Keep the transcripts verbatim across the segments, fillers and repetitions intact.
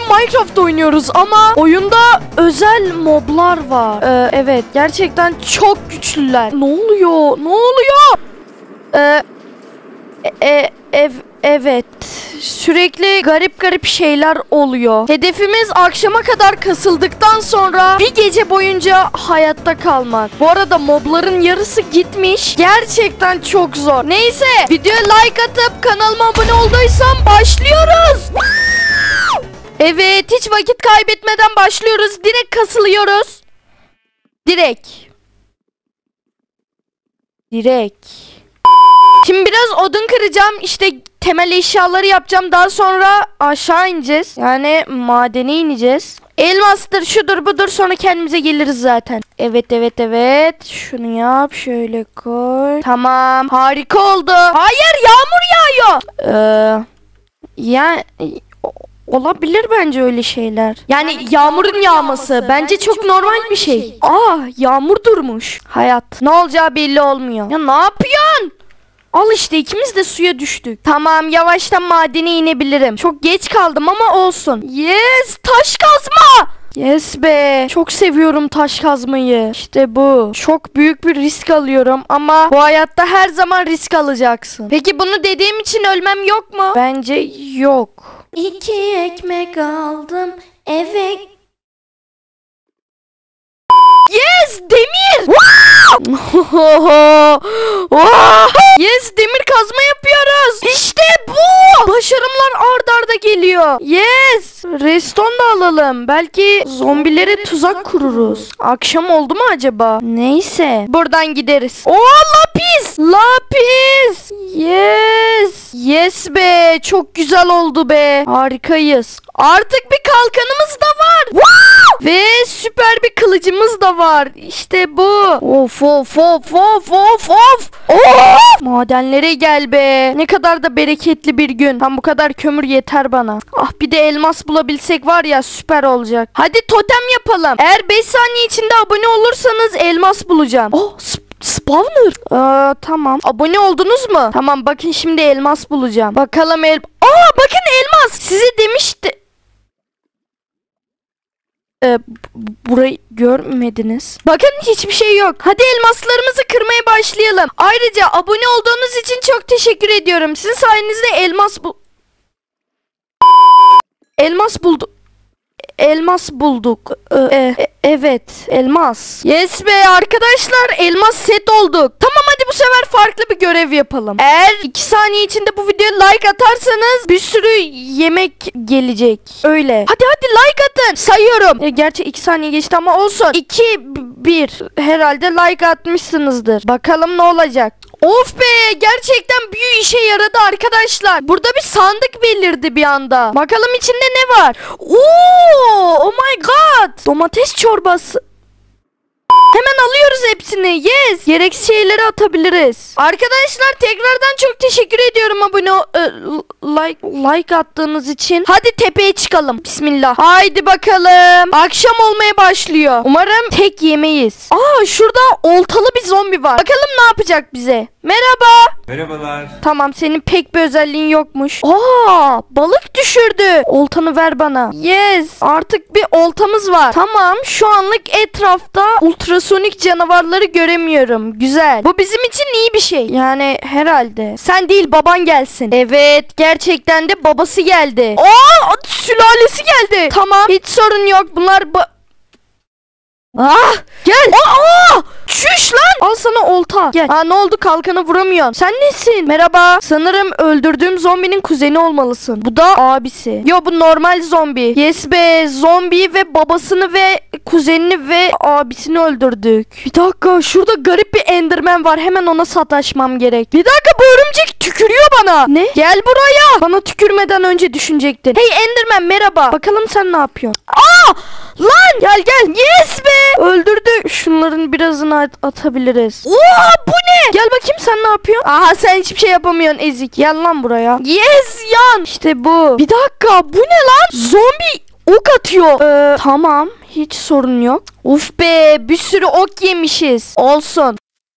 Minecraft oynuyoruz ama oyunda özel moblar var. Ee, evet, gerçekten çok güçlüler. Ne oluyor? Ne oluyor? Ee, e, ev, evet. Sürekli garip garip şeyler oluyor. Hedefimiz akşama kadar kasıldıktan sonra bir gece boyunca hayatta kalmak. Bu arada mobların yarısı gitmiş. Gerçekten çok zor. Neyse, videoya like atıp kanalıma abone olduysan başlıyoruz. Evet, hiç vakit kaybetmeden başlıyoruz. Direkt kasılıyoruz. Direkt. Direkt. Şimdi biraz odun kıracağım. İşte temel eşyaları yapacağım. Daha sonra aşağı ineceğiz. Yani madene ineceğiz. Elmastır, şudur budur, sonra kendimize geliriz zaten. Evet evet evet. Şunu yap, şöyle koy. Tamam, harika oldu. Hayır, yağmur yağıyor. Ee, yani olabilir bence öyle şeyler. Yani, yani yağmurun yağması, yağması bence çok, çok normal bir şey. şey. Aa, yağmur durmuş. Hayat. Ne olacağı belli olmuyor. Ya ne yapıyorsun? Al işte, ikimiz de suya düştük. Tamam, yavaştan madene inebilirim. Çok geç kaldım ama olsun. Yes, taş kazma. Yes be. Çok seviyorum taş kazmayı. İşte bu. Çok büyük bir risk alıyorum ama bu hayatta her zaman risk alacaksın. Peki bunu dediğim için ölmem yok mu? Bence yok. İki ekmek aldım eve. Yes, demir. Yes, demir kazma yapıyoruz. İşte bu. Başarımlar ard arda geliyor. Yes. Reston da alalım. Belki zombilere tuzak kururuz. Akşam oldu mu acaba? Neyse. Buradan gideriz. Oo, lapis. Lapis. Yes. Yes be. Çok güzel oldu be. Harikayız. Artık bir kalkanımız da var. Wow! Ve süper bir kılıcımız da var. İşte bu. Of of of of of of. Of! Madenlere gel be. Ne kadar da bereketli bir gün. Tam bu kadar kömür yeter bana. Ah, bir de elmas bulabilsek var ya, süper olacak. Hadi totem yapalım. Eğer beş saniye içinde abone olursanız elmas bulacağım. Oh, spawner. Ee, tamam. Abone oldunuz mu? Tamam, bakın şimdi elmas bulacağım. Bakalım el... Aa, bakın elmas. Size demişti. Ee, burayı görmediniz. Bakın, hiçbir şey yok. Hadi elmaslarımızı kırmaya başlayalım. Ayrıca abone olduğunuz için çok teşekkür ediyorum. Sizin sayenizde elmas bul... Elmas bulduk. Elmas bulduk. Ee, e, evet, elmas. Yes be arkadaşlar, elmas set olduk. Tamam, hadi bu sefer farklı bir görev yapalım. Eğer iki saniye içinde bu videoya like atarsanız bir sürü yemek gelecek. Öyle. Hadi hadi like atın. Sayıyorum. E, gerçi iki saniye geçti ama olsun. iki, bir. Herhalde like atmışsınızdır. Bakalım ne olacak. Of be, gerçekten büyü işe yaradı arkadaşlar. Burada bir sandık belirdi bir anda. Bakalım içinde ne var? Oo, oh my god. Domates çorbası. Hemen alıyoruz hepsini. Yes. Gereksiz şeyleri atabiliriz. Arkadaşlar, tekrardan çok teşekkür ediyorum abone e, like like attığınız için. Hadi tepeye çıkalım. Bismillah. Haydi bakalım. Akşam olmaya başlıyor. Umarım tek yemeyiz. Aa, şurada oltalı bir zombi var. Bakalım ne yapacak bize. Merhaba. Merhabalar. Tamam, senin pek bir özelliğin yokmuş. Aa, balık düşürdü. Oltanı ver bana. Yes. Artık bir oltamız var. Tamam, şu anlık etrafta ultrasonik canavarları göremiyorum. Güzel. Bu bizim için iyi bir şey. Yani herhalde. Sen değil, baban gelsin. Evet, gerçekten de babası geldi. Aa, sülalesi geldi. Tamam, hiç sorun yok. Bunlar ba- Ah, gel. Aa, çüş lan. Al sana olta. Gel. Aa, ne oldu, kalkanı vuramıyorsun. Sen nesin? Merhaba. Sanırım öldürdüğüm zombinin kuzeni olmalısın. Bu da abisi. Yo, bu normal zombi. Yes be, zombi ve babasını ve kuzenini ve abisini öldürdük. Bir dakika, şurada garip bir enderman var. Hemen ona sataşmam gerek. Bir dakika, bu örümcek tükürüyor bana. Ne? Gel buraya. Bana tükürmeden önce düşünecektin. Hey enderman, merhaba. Bakalım sen ne yapıyorsun? Aa! Lan! Gel gel. Yes be! Öldürdü. Şunların birazını at atabiliriz. Oha, bu ne? Gel bakayım, sen ne yapıyorsun? Aha, sen hiçbir şey yapamıyorsun ezik. Gel lan buraya. Yes, yan. İşte bu. Bir dakika, bu ne lan? Zombi ok atıyor. Ee, tamam, hiç sorun yok. Uf be, bir sürü ok yemişiz. Olsun.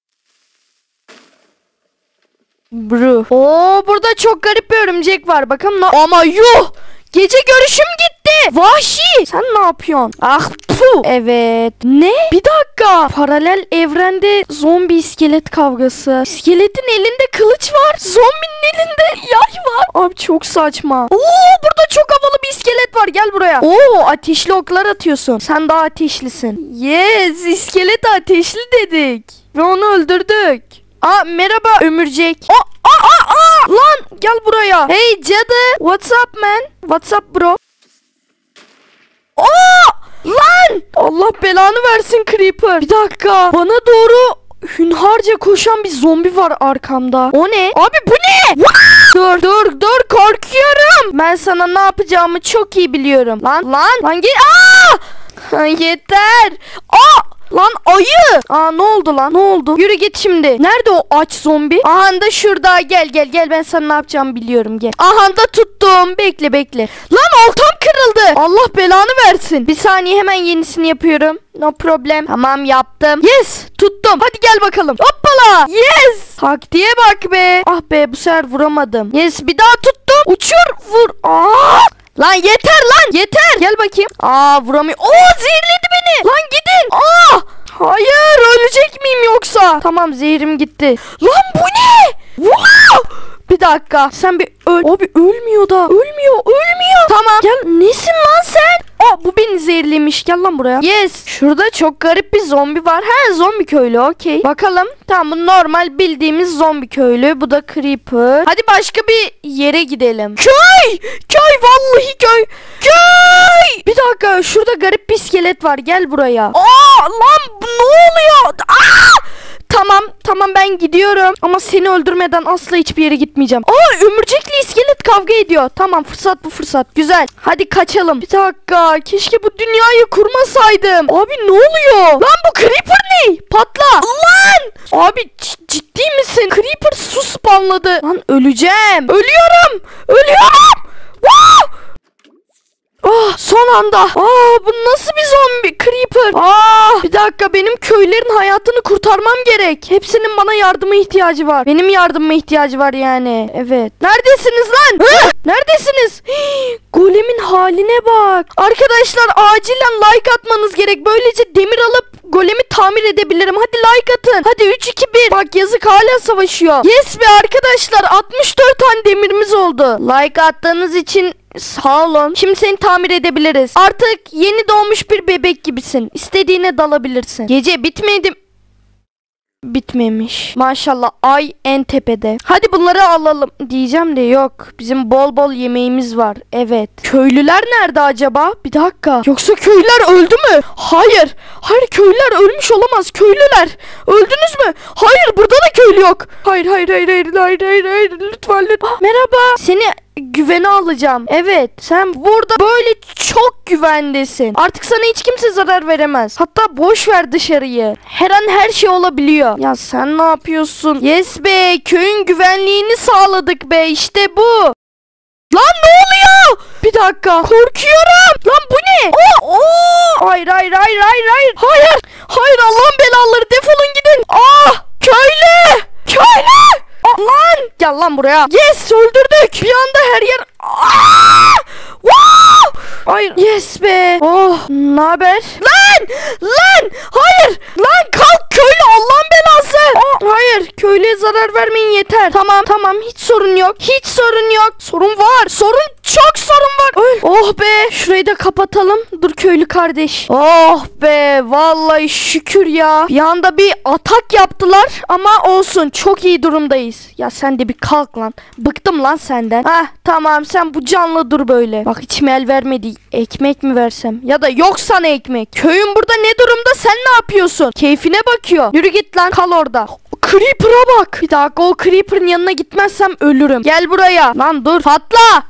Bru. Oo, burada çok garip bir örümcek var. Bakalım. Ama yuh! Gece görüşüm gitti. vahşi. Sen ne yapıyorsun? Ah puh. Evet. Ne? Bir dakika. Paralel evrende zombi iskelet kavgası. İskeletin elinde kılıç var. Zombinin elinde yay var. Abi çok saçma. Oo, burada çok havalı bir iskelet var. Gel buraya. Oo, ateşli oklar atıyorsun. Sen daha ateşlisin. Yes, iskelet ateşli dedik. Ve onu öldürdük. Aa, merhaba ömürcek. Aa, aa, aa, aa. Lan gel buraya. Hey cadı. What's up man? What's up bro? Aa! Lan! Allah belanı versin Creeper. Bir dakika. Bana doğru hünharca koşan bir zombi var arkamda. O ne? Abi bu ne? Dur dur dur, korkuyorum. Ben sana ne yapacağımı çok iyi biliyorum. Lan lan lan git. Aa! Yeter. Aa! Lan ayı. Aa, ne oldu lan? Ne oldu? Yürü git şimdi. Nerede o aç zombi? Aha da şurada. Gel gel gel, ben sana ne yapacağımı biliyorum, gel. Aha da tuttum. Bekle bekle. Lan oltam kırıldı. Allah belanı versin. Bir saniye, hemen yenisini yapıyorum. No problem. Tamam, yaptım. Yes, tuttum. Hadi gel bakalım. Hoppala. Yes. Taktiğe bak be. Ah be, bu sefer vuramadım. Yes, bir daha tuttum. Uçur, vur. Aa! Lan yeter lan, yeter. Gel bakayım. Aa, vuramıyor. Oo, zehirledi beni. Lan gidin. Aa! Hayır, ölecek miyim yoksa? Tamam, zehrim gitti. Lan bu ne? Wow! Bir dakika, sen bir öl. Abi ölmüyor da. Ölmüyor, ölmüyor. Tamam. Gel, nesin lan sen? Aa, bu beni zehirlemiş. Gel lan buraya. Yes. Şurada çok garip bir zombi var. Ha, zombi köylü, okey. Bakalım. Tamam, bu normal bildiğimiz zombi köylü. Bu da Creeper. Hadi başka bir yere gidelim. Köy! Köy, vallahi köy. Köy! Bir dakika, şurada garip bir iskelet var. Gel buraya. Aa, lan ne oluyor? Aa! Tamam tamam, ben gidiyorum. Ama seni öldürmeden asla hiçbir yere gitmeyeceğim. Aa, ömürcekli iskelet kavga ediyor. Tamam, fırsat bu fırsat. Güzel. Hadi kaçalım. Bir dakika, keşke bu dünyayı kurmasaydım. Abi ne oluyor? Lan bu Creeper ne? Patla. Lan! Abi ciddi misin? Creeper su spawnladı. Lan öleceğim. Ölüyorum. Ölüyorum. Wow! Ah, son anda. Aa, bu nasıl bir zombi? Creeper. Aa, bir dakika, benim köylerin hayatını kurtarmam gerek. Hepsinin bana yardıma ihtiyacı var. Benim yardımıma ihtiyacı var yani. Evet. Neredesiniz lan? Hı? Neredesiniz? Hii, golemin haline bak. Arkadaşlar, acilen like atmanız gerek. Böylece demir alıp golemi tamir edebilirim. Hadi like atın. Hadi üç iki bir. Bak, yazık, hala savaşıyor. Yes be arkadaşlar, altmış dört tane demirimiz oldu. Like attığınız için sağ olun. Şimdi seni tamir edebiliriz. Artık yeni doğmuş bir bebek gibisin. İstediğine dalabilirsin. Gece bitmedi. Bitmemiş. Maşallah, ay en tepede. Hadi bunları alalım diyeceğim de yok. Bizim bol bol yemeğimiz var. Evet. Köylüler nerede acaba? Bir dakika. Yoksa köylüler öldü mü? Hayır. Hayır, köylüler ölmüş olamaz. Köylüler. Öldünüz mü? Hayır, burada da köylü yok. Hayır hayır hayır hayır hayır hayır, hayır. Lütfen lütfen. Merhaba. Seni güvene alacağım. Evet, sen burada böyle çok güvendesin. Artık sana hiç kimse zarar veremez. Hatta boş ver dışarıyı. Her an her şey olabiliyor. Ya sen ne yapıyorsun? Yes be, köyün güvenliğini sağladık be, işte bu. Lan ne oluyor? Bir dakika, korkuyorum. Lan bu ne? Oo, oo. Hayır hayır hayır hayır hayır. Hayır. Hayır, Allah'ın belaları, defolun gidin. Ah, köylü. Köylü. Aa, lan gel lan buraya. Yes, öldürdük. Bir anda her yer. Aa! Wow! Hayır. Yes be. Oh, ne haber? Lan! Lan! Hayır! Lan kalk köylü, Allah'ın belası. Aa, hayır, köylüye zarar vermeyin, yeter. Tamam tamam, hiç sorun yok. Hiç sorun yok. Sorun var. Sorun, çok sorun var. Öl. Oh be, şurayı da kapatalım. Dur köylü kardeş. Oh be, vallahi şükür ya. Bir anda bir atak yaptılar ama olsun, çok iyi durumdayız. Ya sen de bir kalk lan. Bıktım lan senden. Hah, tamam, sen bu canlı dur böyle. Bak, içime el vermedi. Ekmek mi versem? Ya da yok sana ekmek. Köyün burada ne durumda, sen ne yapıyorsun? Keyfine bakıyor. Yürü git lan, kal orada. Creeper'a bak. Bir dakika, o Creeper'ın yanına gitmezsem ölürüm. Gel buraya. Lan dur, patla.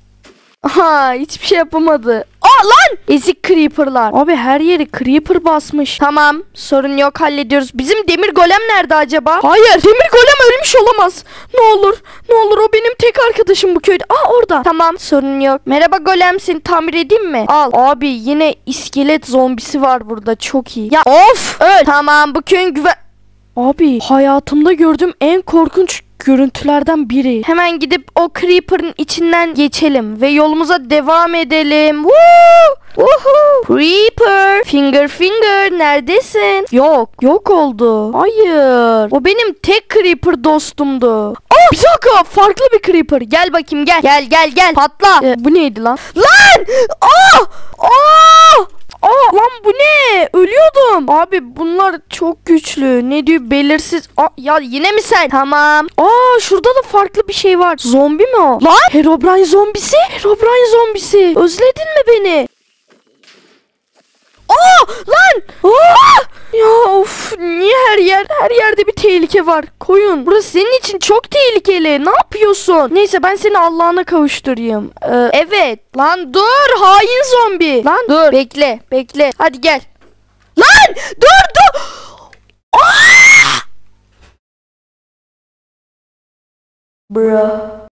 Aha, hiçbir şey yapamadı. Aa lan! Ezik Creeper'lar. Abi her yeri Creeper basmış. Tamam, sorun yok, hallediyoruz. Bizim demir golem nerede acaba? Hayır, demir golem ölmüş olamaz. Ne olur, ne olur, o benim tek arkadaşım bu köyde. Aa, orada. Tamam, sorun yok. Merhaba golem, seni tamir edeyim mi? Al. Abi yine iskelet zombisi var burada, çok iyi. Ya of, öl. Tamam, bu köyün güven... Abi hayatımda gördüğüm en korkunç görüntülerden biri. Hemen gidip o Creeper'ın içinden geçelim ve yolumuza devam edelim. Woo! Woohoo! Creeper, Finger Finger neredesin? Yok, yok oldu. Hayır. O benim tek Creeper dostumdu. Aa, bir dakika, farklı bir Creeper. Gel bakayım, gel. Gel gel gel. Patla. Ee, bu neydi lan? Lan! Aa! Aa! Aa, lan bu ne? Ölüyordum. Abi bunlar çok güçlü. Ne diyor belirsiz. Aa, ya yine mi sen? Tamam. Aa, şurada da farklı bir şey var. Zombi mi o? Lan Herobrine zombisi. Herobrine zombisi. Özledin mi beni? Aa, lan! Aa! Ya of, niye her yer her yerde bir tehlike var? Koyun. Burası senin için çok tehlikeli. Ne yapıyorsun? Neyse ben seni Allah'ına kavuşturayım. Ee, evet. Lan dur, hain zombi. Lan dur. Bekle, bekle. Hadi gel. Lan dur dur. Aa! Bro.